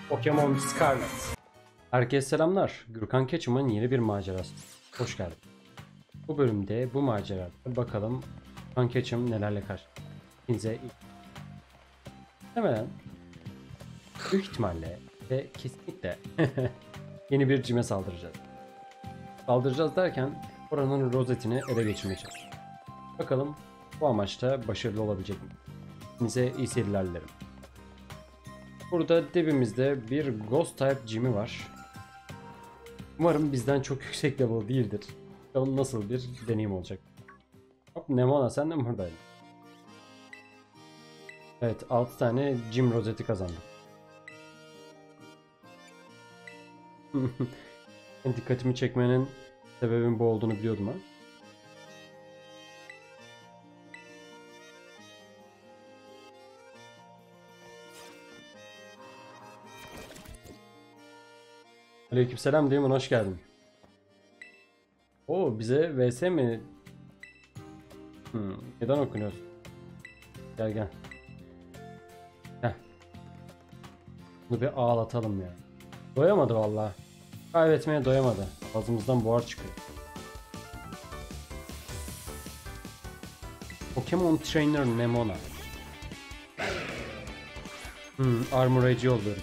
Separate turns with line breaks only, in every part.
Pokemon Scarlet. Herkese selamlar. Gürkan Keçim'in yeni bir macerası. Hoş geldin. Bu bölümde bu macerada bakalım Gürkan Keçim nelerle karşılaşacak. Hepinize muhtemelen, büyük ihtimalle ve kesinlikle yeni bir cime saldıracağız. Saldıracağız derken oranın rozetini ele geçirmeye çalışacağız. Bakalım bu amaçta başarılı olabilecek mi? Hepinize iyi seyirler dilerim. Burada dibimizde bir Ghost type Jimmy var. Umarım bizden çok yüksek level değildir. Bakalım nasıl bir deneyim olacak. Hop, Nemona sen de mi buradaydın? Evet, 6 tane Jim rozeti kazandım. Dikkatimi çekmenin sebebin bu olduğunu biliyordum ha. Aleykümselam Demon, hoş geldin. Oo, bize vs mi? Neden okunuyor? Gel gel. Heh. Bunu bir ağlatalım ya. Doyamadı vallahi. Kaybetmeye doyamadı. Ağzımızdan buhar çıkıyor. Pokemon Trainer Nemona. Armor Rage oluyoruz.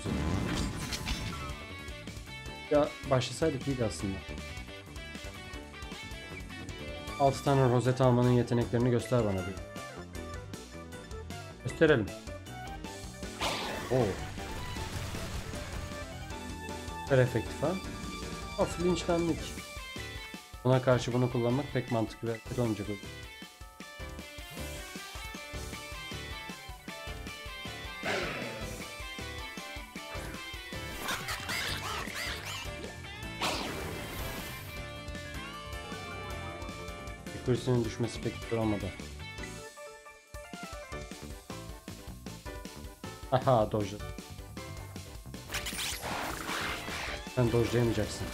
Ya başlasaydık iyiydi aslında. 6 tane rozet almanın yeteneklerini göster bana bir. Gösterelim. Oo. Süper efektif ha. Of, linçlendik. Buna karşı bunu kullanmak pek mantıklı ve olmayacak olur. Kursinin düşmesi pek güzel olmadı. Aha, dojladı. Sen dojlayamayacaksın.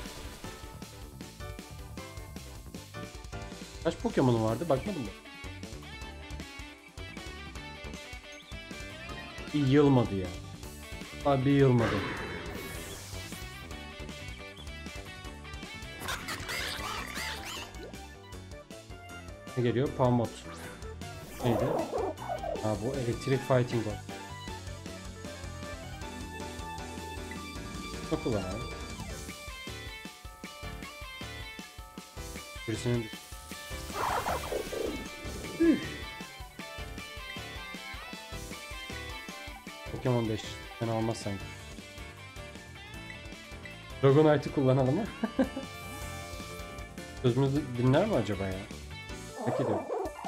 Kaç Pokemon'un vardı bakmadın mı? Bir yılmadı ya. Abi yılmadı. Ne geliyor? Palmot. Neydi? Ha, bu elektrik fighting var. Çok kullan abi. Birisinin... Pokemon 5. Fena olmaz sanki. Dragonite'ı kullanalım mı? Sözümüzü dinler mi acaba ya? Peki diyorum.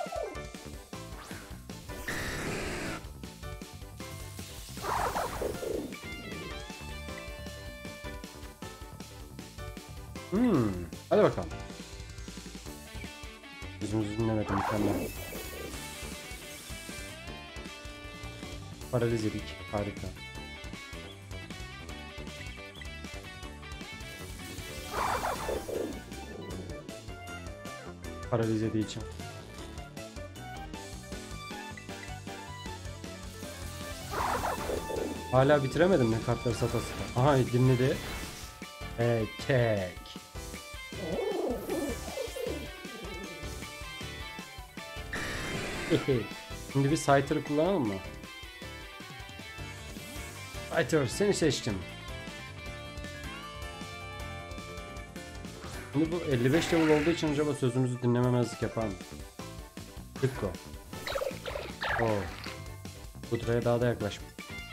Hadi bakalım. Sözümüzü dinlemedim, mükemmel. Paraliz edik, harika. Paraliz ediği için. Hala bitiremedim mi kartları sata sata? Aha, dinledi. Tek. Şimdi bir Scyther'ı kullanalım mı? Scyther, seni seçtim. Şimdi bu 55 level olduğu için acaba sözümüzü dinlememezlik yapar mı? Tıkko. Oo. Pudra'ya daha da yaklaşma.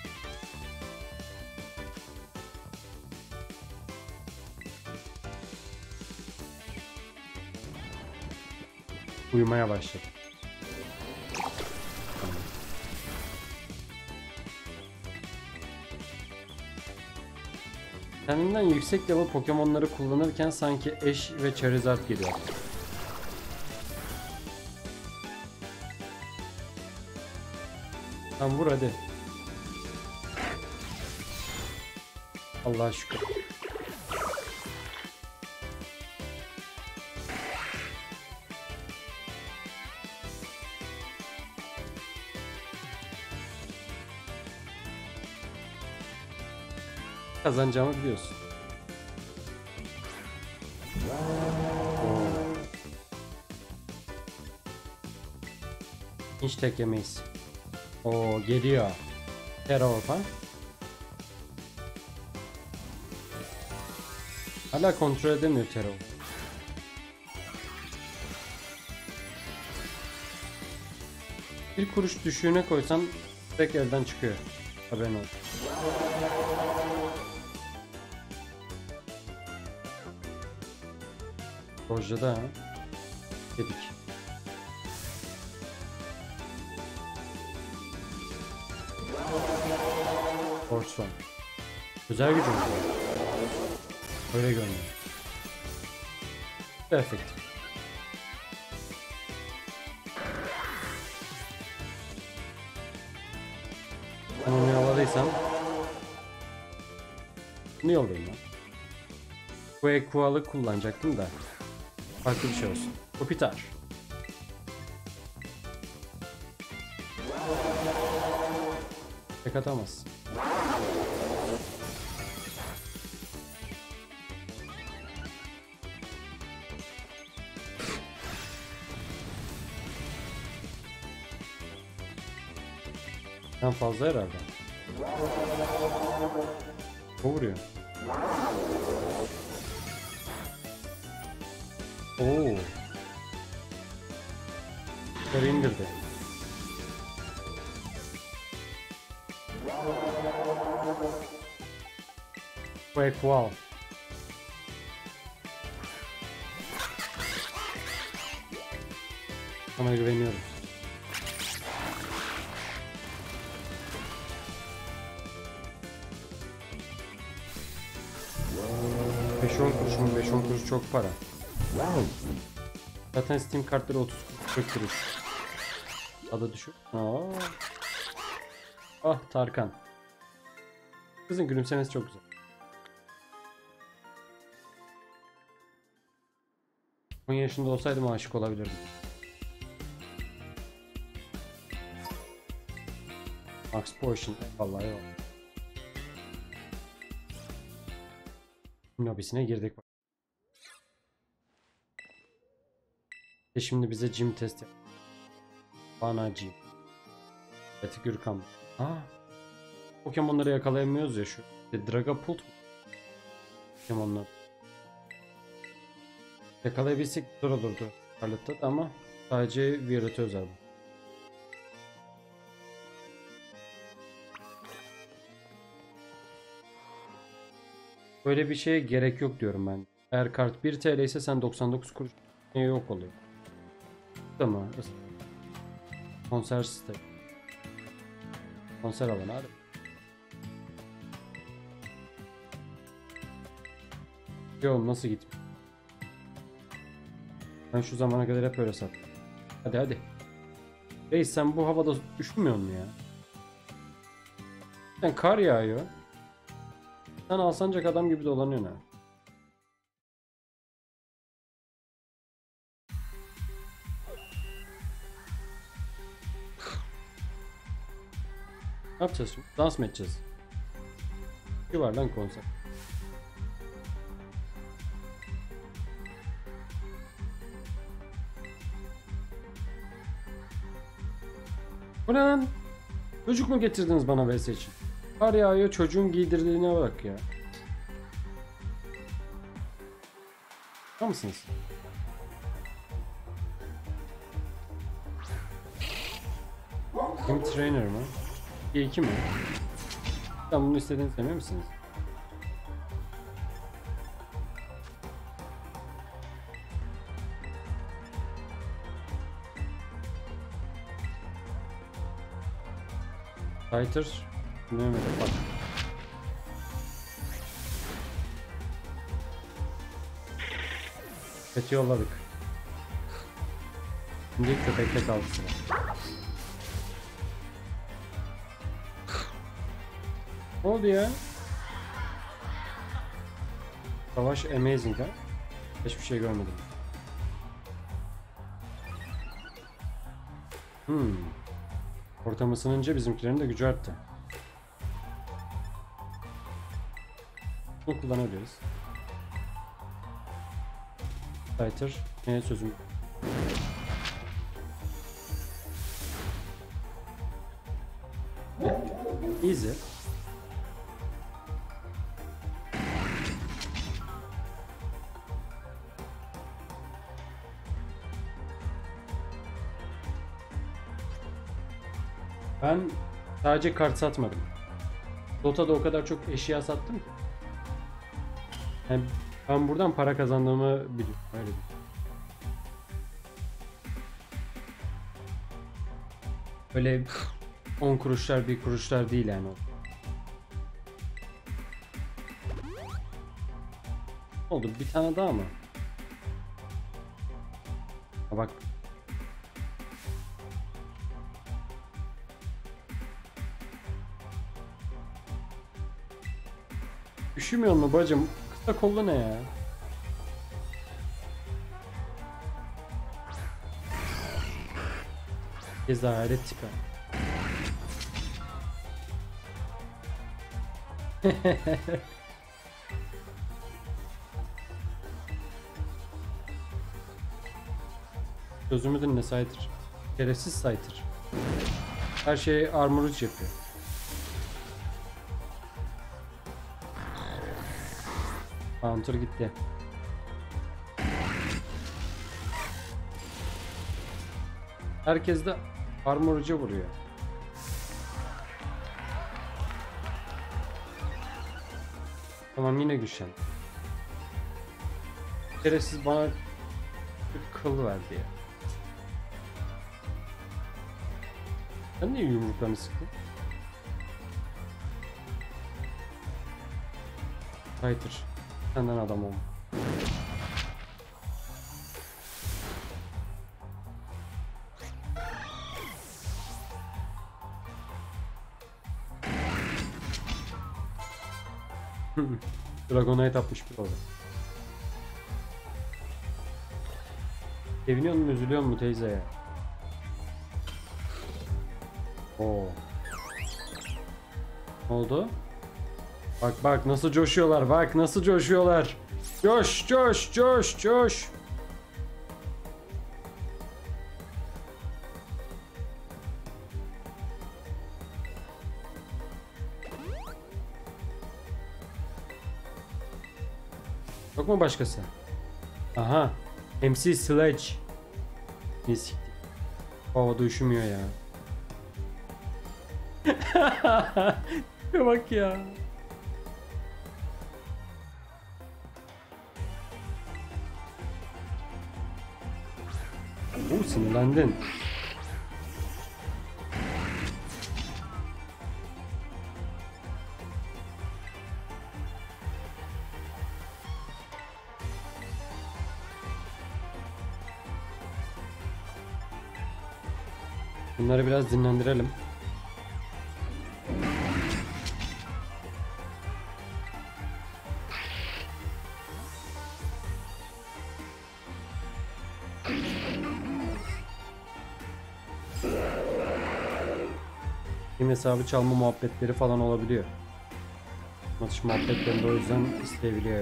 Uyumaya başladı. Kendinden yüksek level Pokemon'ları kullanırken sanki Ash ve Charizard geliyor. Tamam, vur hadi. Allah'a şükür. Kazanacağımı biliyorsun. Hiç tek yemeyiz. Oo geliyor. Terorfa. Hala kontrol edemiyor Teror. Bir kuruş düşüğüne koysan tek elden çıkıyor. Haberin olsun. Rojda ha. Dedik. Forson. Güzel gücüm var. Öyle görünüyor. Perfect. Ben onu yolladıysam bunu yollayayım lan. Bu Equal'ı kullanacaktım da farklı bir şey olsun. Kopitar. Tek atamaz. Sen fazla herhalde. O vuruyor. Oo. Yukarı indirdi. Wow. Sana güveniyorum. Beş-on kuruş mu? 5-10 kuruş çok para. Zaten Steam kartları 30 kuruş, 40 kuruş. Adı düşük. Ah Tarkan. Kızın gülümsemesi çok güzel. 10 yaşında olsaydım aşık olabilirdim. Max Potion. Vallahi yok. Lobisine girdik. Şimdi bize gym test yap. Bana gym. Fethi Gürkan. Pokemon'ları yakalayamıyoruz ya şu. Dragapult mu? Pokemon'lar. Yakalayabilsek zor olurdu. Charlotte'da ama sadece Violet'e özel bu. Böyle bir şeye gerek yok diyorum ben. Eğer kart 1 TL ise sen 99 kuruş yok oluyor. Tamam. Konser sistemi. Konser alanı hadi. Yo nasıl gitmiş? Ben şu zamana kadar hep öyle sattım. Hadi hadi. Reis sen bu havada üşümüyor musun ya? Sen kar yağıyor. Sen Alsancak adam gibi dolanıyorsun ha. Ne yapacağız şimdi? Dans mı edeceğiz? Bir var lan konser. Bu ne lan? Çocuk mu getirdiniz bana vs için? Kar yağıyor çocuğun giydirdiğine bak ya. Tamam mısınız? Game Trainer mı? 2 mi? Sen bunu istediğinizi emin misiniz? Fighter Mehmet'e bak. Kötü yolladık. Şimdi köpekte kaldı sıra. Ne oldu ya? Savaş amazing ha. Hiçbir şey görmedim. Ortamı ısınınca bizimkilerin de gücü arttı. Bunu kullanabiliriz. Fighter. Ne sözüm? Easy. Ben sadece kart satmadım. Dota'da o kadar çok eşya sattım ki. Yani ben buradan para kazandığımı biliyorum. Öyle bir. Öyle 10 kuruşlar 1 kuruşlar değil yani o. Oldu bir tane daha mı? Ha bak. Üşümüyor mu bacım? Kısa kollu ne ya? Kez daha hayret tipi. Sözümü dinle Saytır. Şerefsiz Saytır. Her şeyi armoruç yapıyor. Counter gitti. Herkes de armoruca vuruyor. Tamam yine güçlen. Şerefsiz bana bir kıl verdi ya. Sen niye yumruklarını sıktın? Fighter. Senden adam olma. Dragonite atmış bir orada. Seviniyor musun, üzülüyor musun teyze ya? Oo. Ne oldu? Bak bak nasıl coşuyorlar, bak nasıl coşuyorlar. Coş coş coş coş. Yok mu başkası? Aha. MC Sledge. Ne siktir. Havada üşümüyor ya. Ya bak ya. Sinirlendin. Bunları biraz dinlendirelim. Team hesabı çalma muhabbetleri falan olabiliyor. Maç muhabbetlerinde o yüzden isteyebiliyor.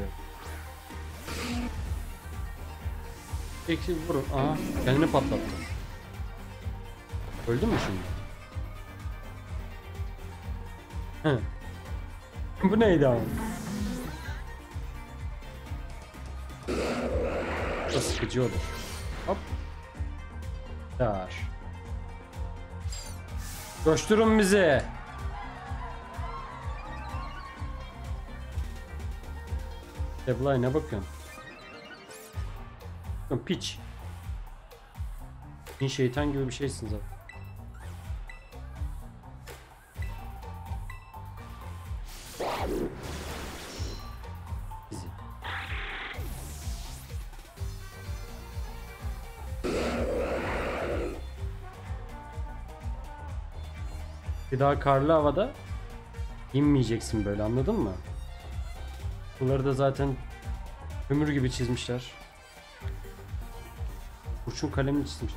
Peki vurun. Aha kendini patlattı. Öldün mü şimdi? He. Bu neydi abi? Çok sıkıcı olur. Hop. Dar. Coşturun bizi. Deblay ne bakıyorsun? Piç. Bin şeytan gibi bir şeysin zaten. Bizi. Bir daha karlı havada inmeyeceksin böyle, anladın mı? Bunları da zaten kömür gibi çizmişler. Kurşun kalemini çizmiş.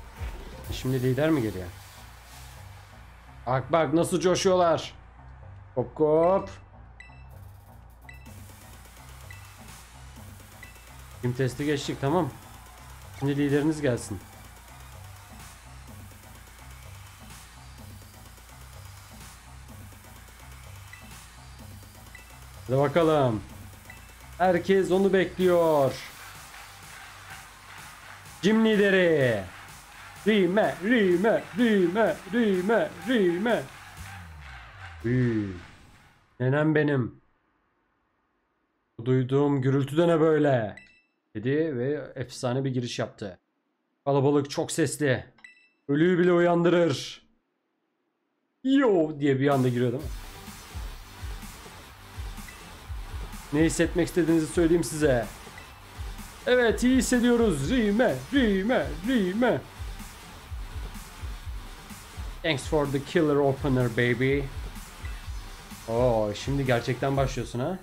Şimdi lider mi geliyor? Bak bak nasıl coşuyorlar. Hop hop. Tim testi geçtik, tamam. Şimdi lideriniz gelsin. Hadi bakalım. Herkes onu bekliyor. Jim lideri. Rime, rime, rime, rime, rime. Nenem benim. Bu duyduğum gürültü de ne böyle? Dedi ve efsane bir giriş yaptı. Kalabalık çok sesli. Ölüyü bile uyandırır. Yo diye bir anda giriyor değil mi? Ne hissetmek istediğinizi söyleyeyim size. Evet, iyi hissediyoruz. Rime, rime, rime. Thanks for the killer opener baby. Oo, şimdi gerçekten başlıyorsun ha.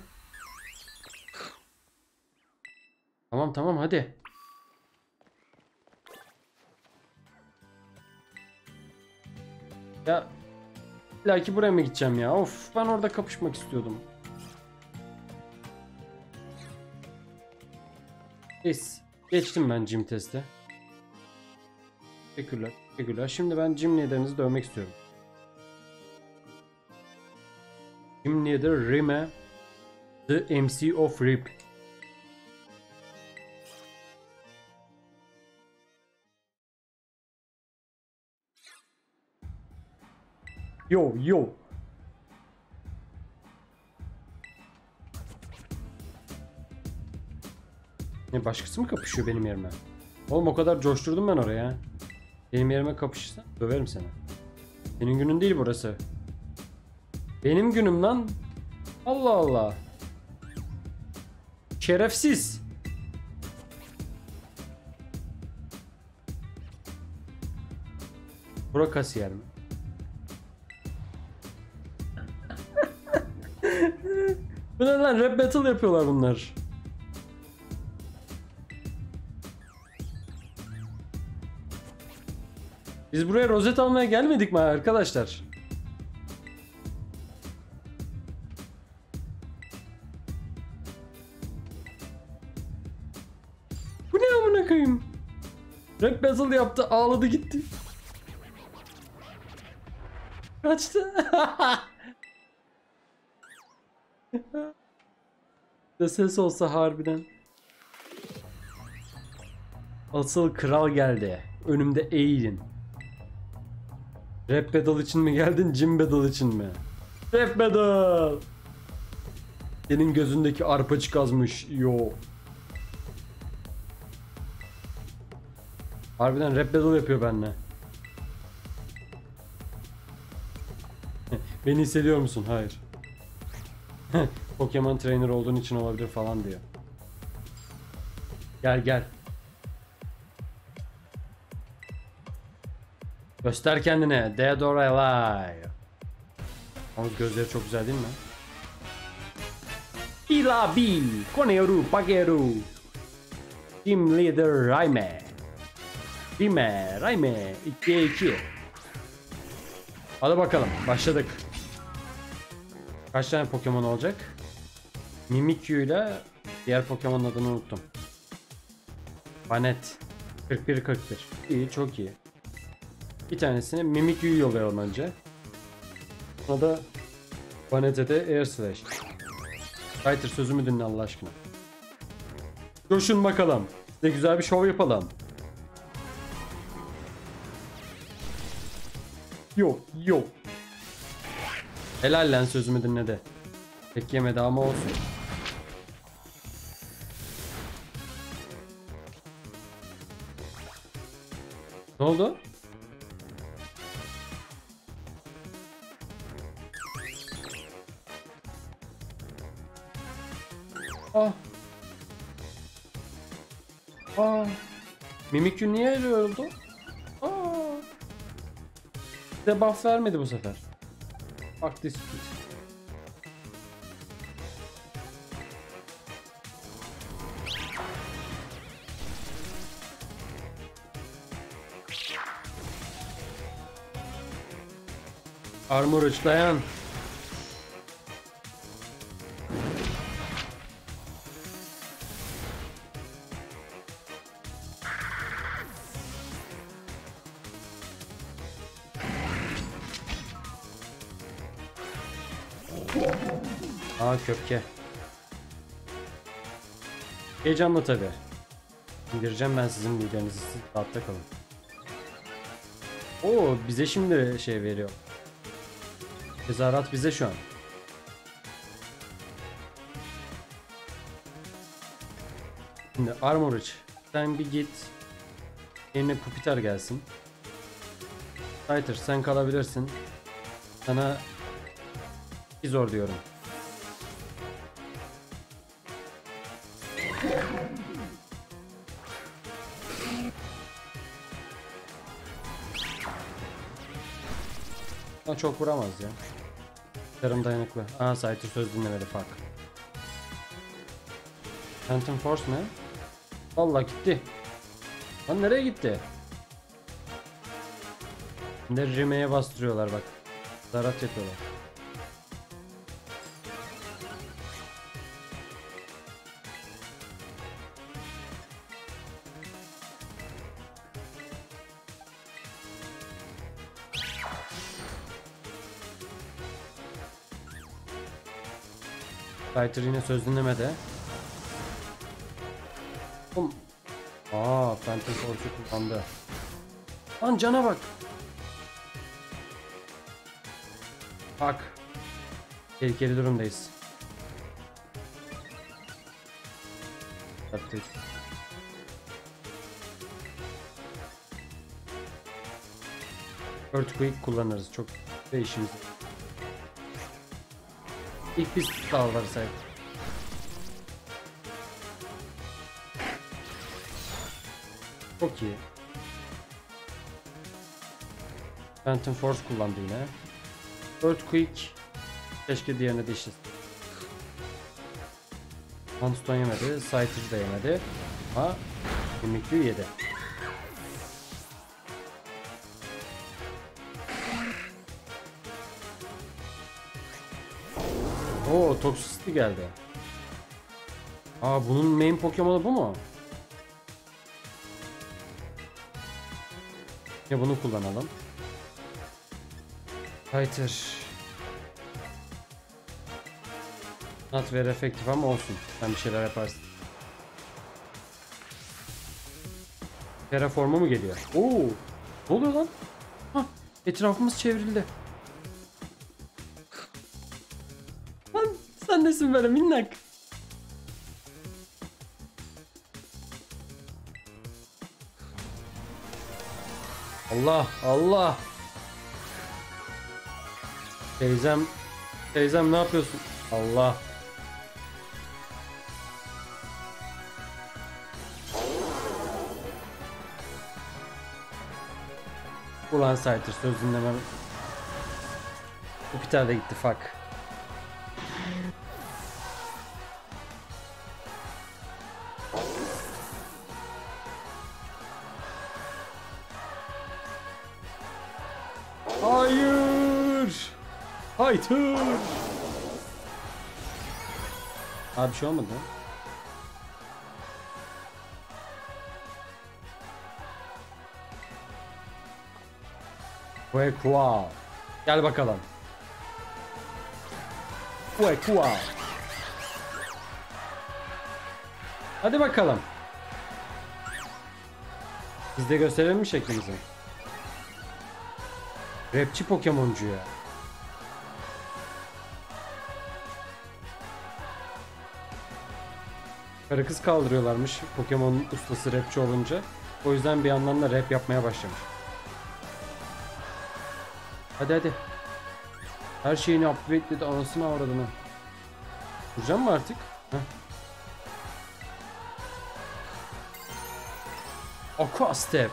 Tamam tamam hadi. Ya illaki buraya mı gideceğim ya? Of, ben orada kapışmak istiyordum. Geçtim ben gym testi. Teşekkürler. Teşekkürler. Şimdi ben gym liderinizi dövmek istiyorum. Gym leader Rime, the MC of Rip. Yo yo. Ne, başkası mı kapışıyor benim yerime? Oğlum o kadar coşturdum ben oraya. Benim yerime kapışırsan döverim seni. Senin günün değil burası. Benim günüm lan. Allah Allah. Şerefsiz. Bura kasiyer mi? Bu ne lan, rap battle yapıyorlar bunlar. Biz buraya rozet almaya gelmedik mi arkadaşlar? Bu ne amına koyayım? Rap battle yaptı, ağladı gitti. Kaçtı. De ses olsa harbiden. Asıl kral geldi. Önümde eğilin. Rap battle için mi geldin, gym battle için mi? Rap battle. Senin gözündeki arpacık azmış. Yo. Harbiden rap battle yapıyor benimle. Beni hissediyor musun? Hayır. Pokemon trainer olduğun için olabilir falan diyor. Gel gel. Göster kendine. Dead or Alive. Onun gözleri çok güzel değil mi? Ilabi, Koneru, Pageru. Team Leader Raime. Raime 2'ye 2. Hadi bakalım, başladık. Kaç tane Pokemon olacak? Mimikyu ile diğer Pokemon'un adını unuttum. Panet 41-41. İyi, çok iyi. Bir tanesini Mimikyu'yu yollayalım önce. Sonra da Panet'e de Air Slash. Fighter, sözümü dinle Allah aşkına. Coşun bakalım. Size güzel bir şov yapalım. Yok yok. Helal lan, sözümü dinledi. Tek yemedi ama olsun. Ne oldu? Ah. Aa. Mimikyu niye öyle oldu? Aa. Size buff vermedi bu sefer. Bak dispute. Armor uçlayan. Aa, köpke. Heyecanlı tabi. İndireceğim ben sizin liderinizi. Siz rahatta kalın. Oo, bize şimdi şey veriyor. Tezahürat bize şu an. Şimdi Armorage, sen bir git. Yerine Pupitar gelsin. Fighter, sen kalabilirsin. Sana zor diyorum. Ama çok vuramaz ya. Yarım dayanıklı. Aa, Scyther söz dinlemedi, fuck. Phantom Force ne? Vallahi gitti. Lan nereye gitti? Şimdi Rime'ye bastırıyorlar bak. Zarat yapıyorlar. Scyther yine söz dinlemedi. Aa, Phantom Force'u kullandı. Lan cana bak. Bak. Tehlikeli durumdayız. Yaptık. Earthquake kullanırız. Çok değişimiz. İlk biz dalları sayıp. Çok iyi. Phantom Force kullandı yine. Earthquake. Keşke diğerine de işlesin. Handstone yemedi. Scyther da yemedi. Ama kemikliği yedi. Oo, Toxicity geldi. Aa, bunun main Pokemon'u bu mu? Ya bunu kullanalım. Fighter. Not very effective ama olsun. Sen bir şeyler yaparsın. Terraform'a mı geliyor? Oo, ne oluyor lan? Hah, etrafımız çevrildi. Lan sen nesin böyle minnak? Allah Allah. Teyzem ne yapıyorsun? Allah. Ulan Scyther söz dinlemem. Bu Peter de gitti, fuck. Hayır. Hayır. Abi bir şey olmadı. Quaquaw. Gel bakalım. Quaquaw. Hadi bakalım. Biz de gösterelim mi şeklimizi? Rapçi Pokemoncu ya. Karı kız kaldırıyorlarmış Pokemon ustası rapçi olunca. O yüzden bir yandan da rap yapmaya başlamış. Hadi hadi. Her şeyini upgrade dedi, anasını avradını. Vuracağım mı artık? Heh. Aqua Step.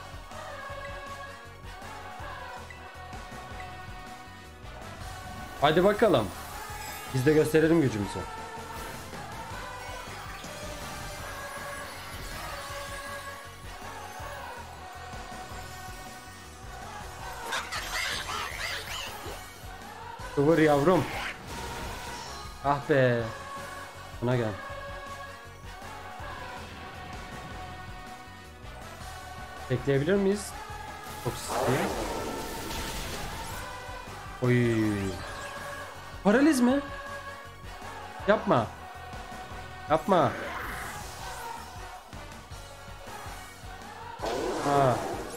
Hadi bakalım. Biz de gösterelim gücümüzü. Kıvır yavrum. Ah be. Buna gel. Bekleyebilir miyiz? Çok sıkıntı. Oy. Paraliz mi? Yapma. Yapma. Ha.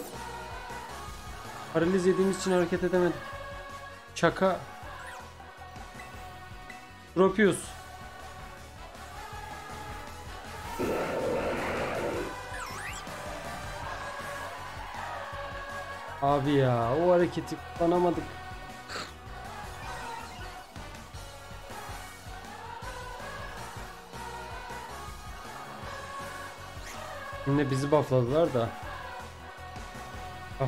Paraliz yediğimiz için hareket edemedim. Şaka. Tropius. Abi ya o hareketi kullanamadık. Yine bizi buffladılar da. Ah.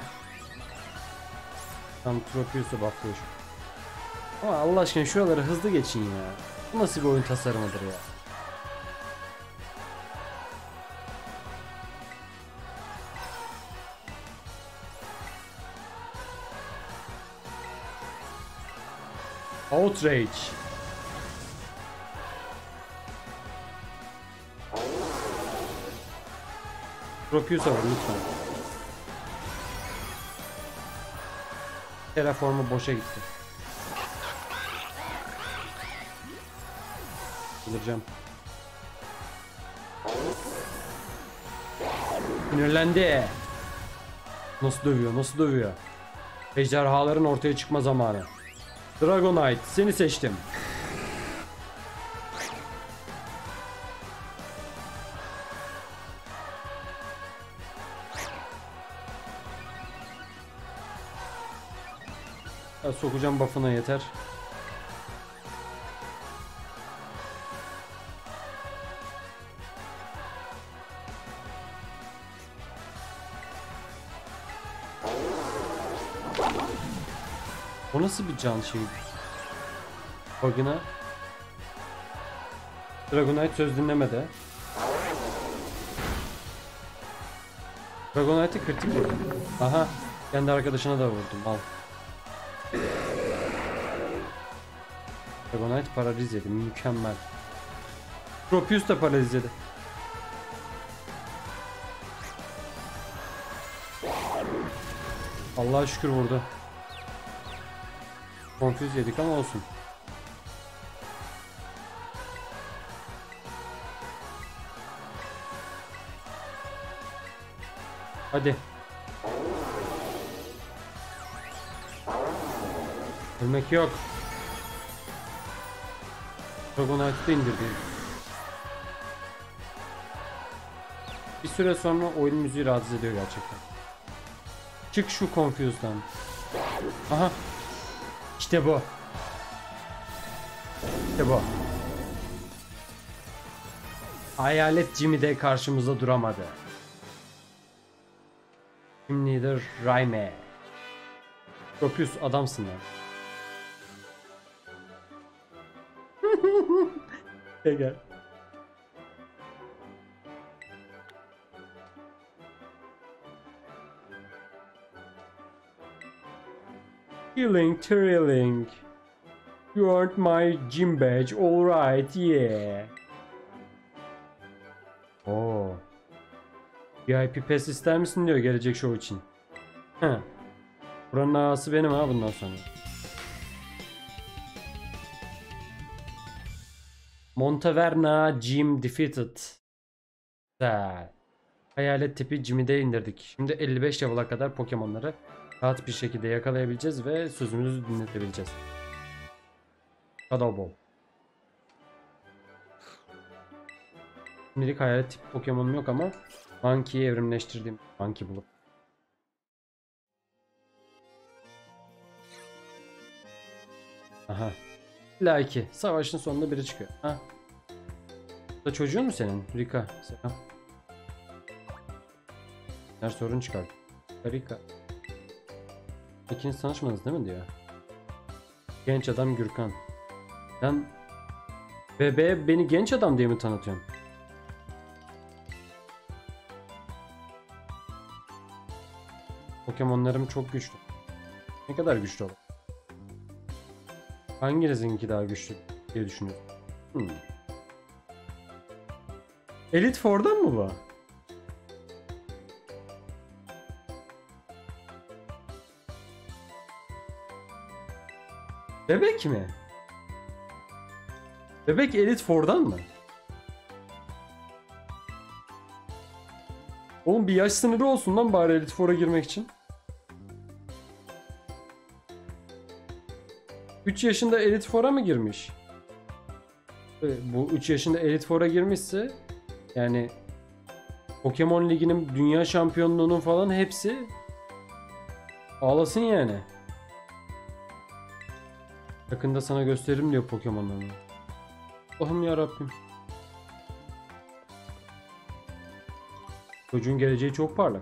Tam Tropius'u bufflıyor şu. Ama Allah aşkına şuraları hızlı geçin ya. Bu nasıl bir oyun tasarımıdır ya. Outrage. Tropius'a vur lütfen. Terraformu boşa gitti. Bileceğim. Sinirlendi. Nasıl dövüyor, nasıl dövüyor? Ejderhaların ortaya çıkma zamanı. Dragonite, seni seçtim. Ya sokacağım buff'ına yeter. O nasıl bir can şeydi? Bug'ına. Dragonite söz dinlemedi. Dragonite'i kritik vurdum. Aha. Kendi arkadaşına da vurdum. Al. Dragonite paraliz yedi. Mükemmel. Tropius da paraliz yedi. Allah'a şükür vurdu. Confuse yedik ama olsun. Hadi. Ölmek yok. Dragonite'ı da indirdi. Bir süre sonra oyun müziği rahatsız ediyor gerçekten. Çık şu Confuse'dan. Aha. İşte bu. İşte bu. Hayalet Jimmy de karşımıza duramadı. Team Leader Raime. Tropius adamsın lan. Gel. Healing, thrilling. You aren't my gym badge, alright, yeah. Oo. VIP pass ister misin diyor gelecek show için. Heh. Buranın ağası benim ha bundan sonra. Montaverna Gym defeated. Güzel. Hayalet tipi Jimmy'de de indirdik. Şimdi 55 level'a kadar Pokemon'ları rahat bir şekilde yakalayabileceğiz ve sözümüzü dinletebileceğiz. Shadow Ball. Şimdilik hayalet tipi Pokemon'um yok ama Monkey'i evrimleştirdim. Monkey bulup. Aha. İlla ki. Savaşın sonunda biri çıkıyor. Ha. Bu da çocuğun mu senin? Rika. Selam. Her sorun çıkar. Rika. İkiniz tanışmadınız değil mi diyor. Genç adam Gürkan. Sen bebeğe beni genç adam diye mi tanıtıyorsun? Pokemonlarım çok güçlü. Ne kadar güçlü olur? Hanginizinki daha güçlü diye düşünüyorum. Elite Four'dan mı bu? Bebek mi? Bebek Elite Four'dan mı? Oğlum bir yaş sınırı olsun lan bari Elite Four'a girmek için. 3 yaşında Elite Four'a mı girmiş? Bu 3 yaşında Elite Four'a girmişse yani Pokemon Ligi'nin dünya şampiyonluğunun falan hepsi ağlasın yani. Yakında sana gösteririm diyor Pokemon'larını. Allah'ım yarabbim. Çocuğun geleceği çok parlak.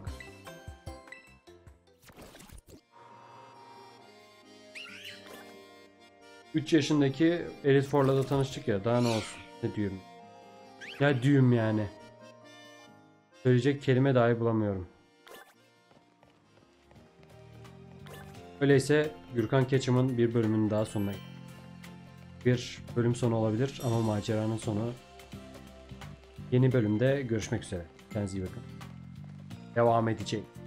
Üç yaşındaki Elite Four'la da tanıştık ya, daha ne olsun, ne düğüm. Ya düğüm yani. Söyleyecek kelime dahi bulamıyorum. Öyleyse Gürkan Keçim'in bir bölümünün daha sonuna geldik. Bir bölüm sonu olabilir ama maceranın sonu. Yeni bölümde görüşmek üzere. Kendinize iyi bakın. Devam edeceğim.